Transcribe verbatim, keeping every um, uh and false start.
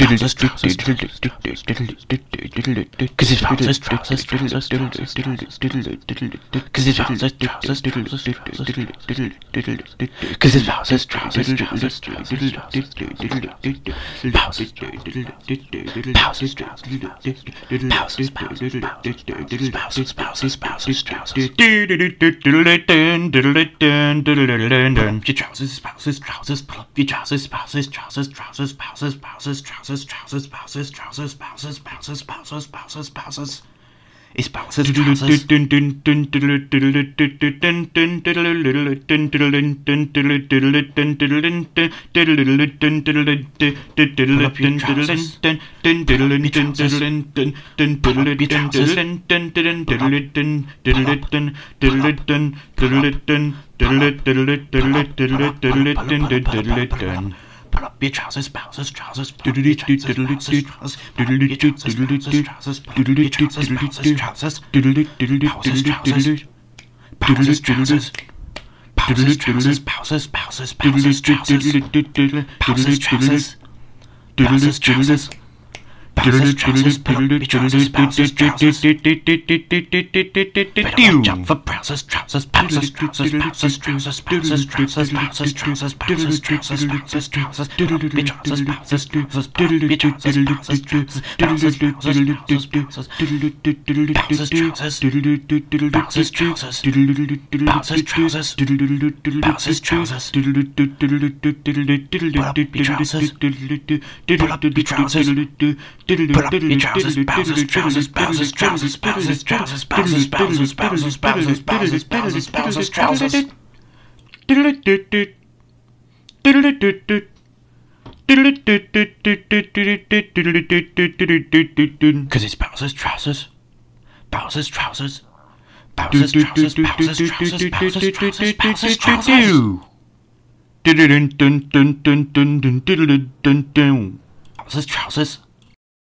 trousers, trousers, trousers, cause his trousers, trousers, trousers, trousers, cause his trousers, trousers, trousers, cause his trousers, trousers, trousers, trousers, pauses, pauses, pauses, pauses, pauses, pauses, trousers. Your trousers, spouses, trousers, pull up your trousers, spouses, trousers, trousers, spouses, spouses, trousers, trousers, spouses, trousers, spouses, spouses, spouses, spouses, spouses. It's spouses, trousers. Pull up your trousers. Pull up your trousers, spouses, trousers, pull up your trousers, spouses, trousers, pull up your trousers, spouses, trousers, pull up your trousers, spouses, trousers, pauses, trousers, pauses, trousers, pauses, trousers, pauses, pauses, pauses, trousers, pauses, trousers, pauses, trousers. Pauses, trousers, pull up your trousers, spouses, trousers. Better watch out for trousers, trousers, trousers, trousers, trousers, trousers, trousers, trousers, trousers, trousers, trousers, trousers, trousers, trousers, pull up your trousers, spouses, trousers, pull up your trousers, spouses, trousers, trousers, trousers, trousers, trousers, pauses, trousers, pauses, trousers, pauses, trousers, pauses, trousers, pull up your trousers, pull up your trousers. Pull up your trousers, spouses, trousers, spouses, trousers, spouses, trousers, spouses, spouses, spouses, spouses, spouses, spouses, spouses, trousers. Cause it's spouses, trousers, spouses, trousers, spouses, trousers, spouses, trousers, spouses, trousers, spouses, trousers. Spouses, trousers.